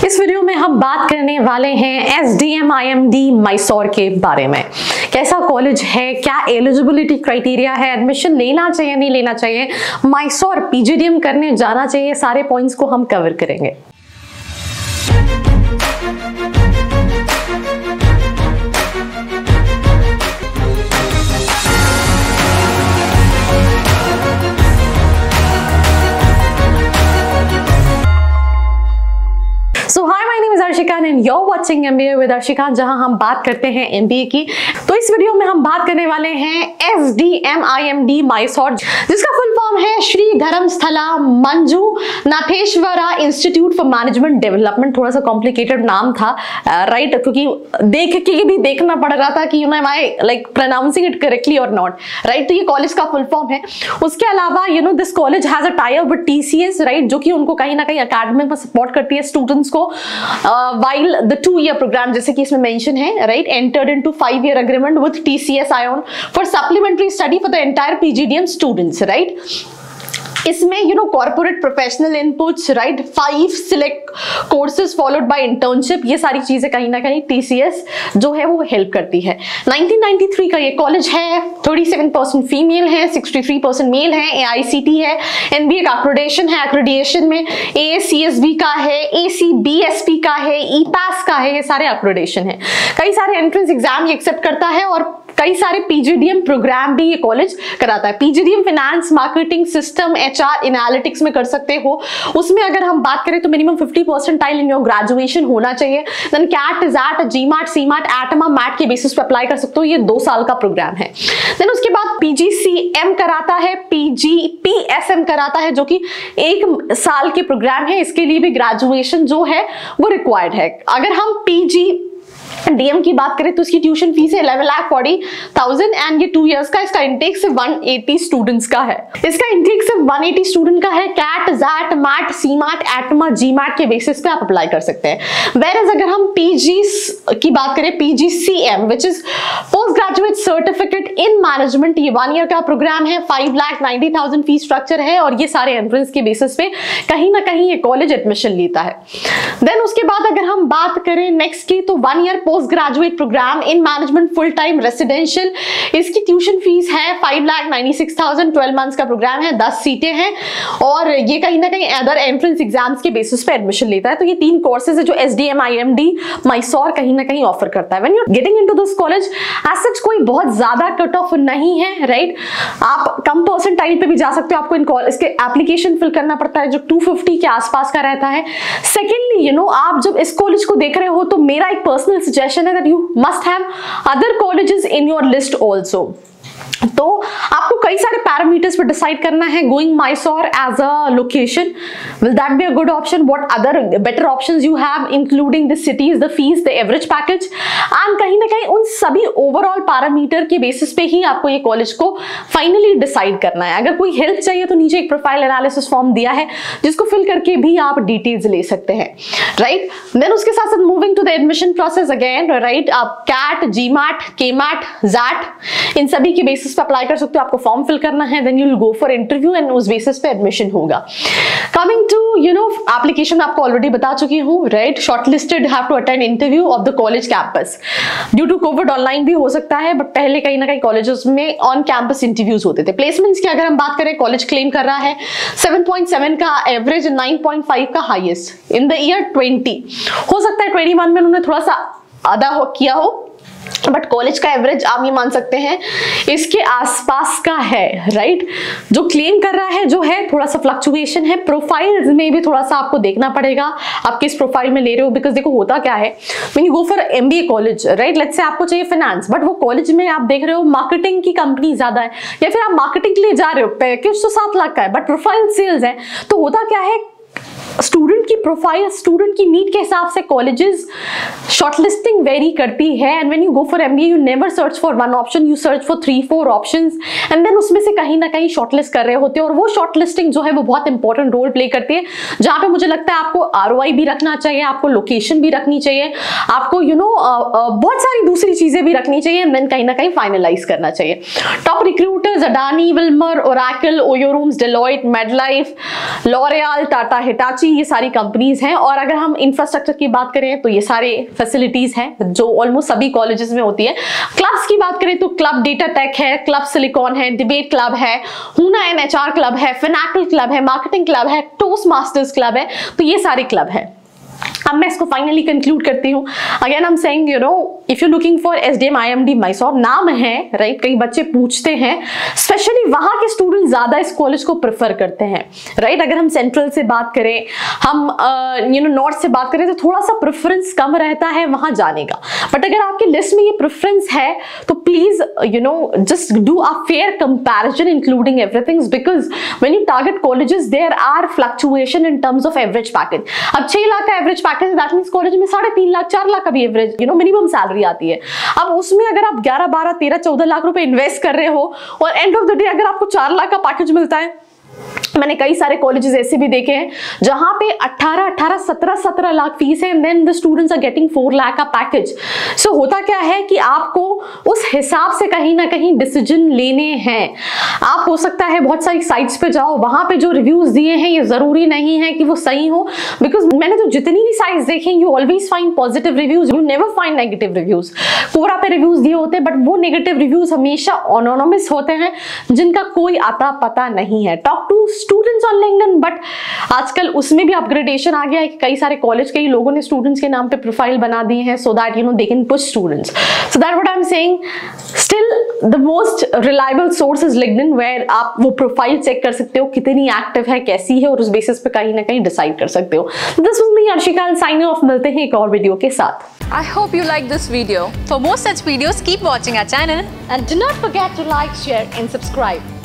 इस वीडियो में हम बात करने वाले हैं SDM IMD मैसूर के बारे में। कैसा कॉलेज है, क्या एलिजिबिलिटी क्राइटेरिया है, एडमिशन लेना चाहिए नहीं लेना चाहिए, मैसूर PGDM करने जाना चाहिए, सारे पॉइंट्स को हम कवर करेंगे। So hi, my name is Arshika and you're watching MBA with Arshika, जहां हम बात करते हैं MBA की। तो इस वीडियो में हम बात करने वाले हैं SDM IMD मैसूर, जिसका फुल फॉर्म है Shri Dharmasthala Manjunatheshwara institute for management development. थोड़ा सा कॉम्प्लिकेटेड नाम था, राइट, क्योंकि देख के भी देखना पड़ रहा था कि am I like pronouncing it correctly or not, right. तो ये कॉलेज का फुल फॉर्म है। उसके अलावा this college has a tie up with TCS, right, जो कि उनको कहीं ना कहीं अकेडमिक में सपोर्ट करती है स्टूडेंट्स को। while the 2-year program, जैसे कि इसमें मेंशन है, right, entered into 5-year agreement with TCS ION for supplementary study for the entire PGDM students, right। इसमें corporate professional inputs, right, 5 select courses followed by internship, ये सारी चीजें कहीं ना कहीं TCS जो है वो हेल्प करती है। 1993 का ये कॉलेज है, 37% फीमेल है, 63% मेल है, AICT है, NBA का एक्रेडिटेशन है, एक्रेडिटेशन में AACSB का है, ACBSP का है, EPAS का है, ये सारे एक्रेडिटेशन है। कई सारे एंट्रेंस एग्जाम ये एक्सेप्ट करता है और कई सारे PGDM प्रोग्राम भी ये कॉलेज कराता है। PGDM finance, marketing, system, HR, analytics में कर सकते हो। उसमें अगर हम बात करें तो minimum 50 percentile in your graduation होना चाहिए। Then CAT, XAT, GMAT, CMAT, ATMA, MAT के बेसिस पे अप्लाई कर सकते हो। ये 2 साल का प्रोग्राम है। देन उसके बाद PGCM कराता है, PGPSM कराता है, जो कि 1 साल के प्रोग्राम है। इसके लिए भी ग्रेजुएशन जो है वो रिक्वायर्ड है। अगर हम PGDM की बात करें तो इसकी ट्यूशन फीस है 11,40,000 एंड ये 2 इयर्स का। इसका इंटेक सिर्फ 180 स्टूडेंट्स का है। इसका इंटेक सिर्फ 180 स्टूडेंट का है। CAT, XAT, MAT, CMAT, ATMA, GMAT के बेसिस पे आप अप्लाई कर सकते हैं। वेयरएज अगर हम PG की बात करें, PGCM which is post graduate certificate in management, ये 1 ईयर का प्रोग्राम है, 5,90,000 फीस स्ट्रक्चर है और ये सारे एंट्रेंस के बेसिस पे कहीं ना कहीं ये कॉलेज एडमिशन लेता है। देन उसके बाद अगर हम बात करें नेक्स्ट की, तो 1 year post graduate programme in management full time residential, इसकी ट्यूशन फीस है 5,96,000, 12 मंथ्स का प्रोग्राम है, 10 सीटें हैं और ये कहीं ना कहीं अदर एंट्रेंस एग्जाम्स के बेसिस पे एडमिशन लेता है। तो ये 3 कोर्सेज है जो SDM IMD मैसूर कहीं ना कहीं ऑफर करता है। When you are getting into this college, as such कोई बहुत ज्यादा कट ऑफ नहीं है, राइट। आप कम परसेंटाइल पे भी जा सकते हो। आपको इसके एप्लीकेशन फिल करना पड़ता है जो 250 के आसपास का रहता है। सेकेंडली आप जब इस कॉलेज को देख रहे हो तो मेरा एक पर्सनल सजेशन है that you must have other colleges in your list also. तो आपको कई सारे पैरामीटर्स पे डिसाइड करना है। Going Mysore as a location, will that be a good option? What other better options you have including the cities, the fees, the average package, and कहीं ना कहीं उन सभी ओवरऑल पैरामीटर के बेसिस पे ही आपको ये कॉलेज को फाइनली डिसाइड करना है। अगर कोई हेल्प चाहिए तो नीचे एक प्रोफाइल एनालिसिस फॉर्म दिया है जिसको फिल करके भी आप डिटेल्स ले सकते हैं, राइट। देन उसके साथ साथ moving to the admission process again, right, आप कैट, GMAT, KMAT, ZAT इन सभी के बेसिस पे अप्लाई कर सकते हो। आपको फॉर्म फिल करना है, then you will go for interview and उस बेसिस पे एडमिशन होगा। कमिंग टू एप्लीकेशन, आपको ऑलरेडी बता चुकी हूँ, right. Shortlisted have to attend interview of the college campus. Due to covid online भी हो सकता है, बट पहले कहीं ना कहीं कॉलेजेस में ऑन कैंपस इंटरव्यूज होते थे। प्लेसमेंट्स की अगर हम बात करें, कॉलेज क्लेम कर रहा है 7.7 का एवरेज, 9.5 का हाईएस्ट इन द ईयर 20। हो सकता है 21 में उन्होंने थोड़ा सा आधा किया हो, बट कॉलेज का एवरेज आप ये मान सकते हैं इसके आसपास का है, राइट। जो क्लेम कर रहा है जो है थोड़ा सा फ्लक्चुएशन है। प्रोफाइल में भी थोड़ा सा आपको देखना पड़ेगा आप किस प्रोफाइल में ले रहे हो, बिकॉज देखो होता क्या है, when you go for MBA college, right, let's say आपको चाहिए फाइनेंस, बट वो कॉलेज में आप देख रहे हो मार्केटिंग की कंपनी ज्यादा है, या फिर आप मार्केटिंग के लिए जा रहे हो, पैकेज तो 7 लाख का है बट प्रोफाइल सेल्स है। तो होता क्या है, स्टूडेंट की प्रोफाइल, स्टूडेंट की नीड के हिसाब से कॉलेजेस शॉर्टलिस्टिंग वेरी करती है। And when you go for MBA you never search for 1 option, you search for 3-4 options and then उसमें से कहीं ना कहीं शॉर्टलिस्ट कर रहे होते हैं। और वो शॉर्टलिस्टिंग जो है वो बहुत इंपॉर्टेंट रोल प्ले करती है, जहां पे मुझे लगता है आपको ROI भी रखना चाहिए, आपको लोकेशन भी रखनी चाहिए, आपको बहुत सारी दूसरी चीजें भी रखनी चाहिए एंड देन कहीं ना कहीं फाइनलाइज करना चाहिए। Top recruiters Adani, Wilmar, Oracle, Oyo Rooms, Deloitte, Medlife, L'Oreal, Tata Hitachi, university, ये सारी कंपनीज हैं। और अगर हम इंफ्रास्ट्रक्चर की बात करें तो ये सारे फैसिलिटीज हैं जो ऑलमोस्ट सभी कॉलेजेस में होती है। क्लब्स की बात करें तो क्लब डेटा टेक है, क्लब सिलिकॉन है, डिबेट क्लब है, हुना NHR क्लब है, फिनैकल क्लब है, मार्केटिंग क्लब है, टोस्ट मास्टर्स क्लब है। तो ये सारे क्लब है। अब मैं इसको फाइनली कंक्लूड करती हूँ। Again I am saying, you know, if you looking for SDM IMD Mysore, नाम है राइट, कई बच्चे पूछते हैं, स्पेशली वहां के स्टूडेंट ज्यादा इस कॉलेज को प्रेफर करते हैं राइट। अगर हम सेंट्रल से बात करें, हम नॉर्थ से बात करें तो थोड़ा सा प्रेफरेंस कम रहता है वहां जाने का। बट अगर आपकी लिस्ट में ये प्रेफरेंस है तो please just do a fair comparison including everything, because when you target colleges there are fluctuation in terms of average package. अब 6 लाख का average package, that means college में 3.5 लाख 4 लाख का भी एवरेज मिनिमम सैलरी आती है। अब उसमें अगर आप 11 12 13 14 लाख रुपए इन्वेस्ट कर रहे हो और एंड ऑफ द डे अगर आपको 4 लाख का पैकेज मिलता है, मैंने कई सारे कॉलेजेस ऐसे भी देखे हैं जहां पे 18 17 लाख फीस है, and then the students are getting 4 lakh का पैकेज। सो होता क्या है कि आपको उस हिसाब से कहीं ना कहीं डिसीजन लेने हैं। आप हो सकता है बहुत सारी साइट्स पे जाओ, वहां पे जो रिव्यूज दिए हैं ये जरूरी नहीं है कि वो सही हो, बिकॉज मैंने तो जितनी भी साइट्स देखी, you always find positive reviews, you never find negative reviews. Quora पे रिव्यूज दिए होते हैं बट वो नेगेटिव रिव्यूज हमेशा एनोनिमस होते हैं जिनका कोई आता पता नहीं है। Talk to students on LinkedIn, but आजकल उसमें भी अपग्रेडेशन आ गया है कि कई सारे कॉलेज के लोगों ने स्टूडेंट्स के नाम पे प्रोफाइल बना दी है so that they can push students. So that what I am saying, still the most reliable source is LinkedIn, where आप वो प्रोफाइल चेक कर सकते हो कितनी एक्टिव है, कैसी है, और उस बेसिस पे कहीं ना कहीं डिसाइड कर सकते हो। This was me Arshika, signing off. मिलते हैं एक और वीडियो के साथ। I hope you like this video. For more such videos, keep watching our channel And do not forget to like, share and subscribe.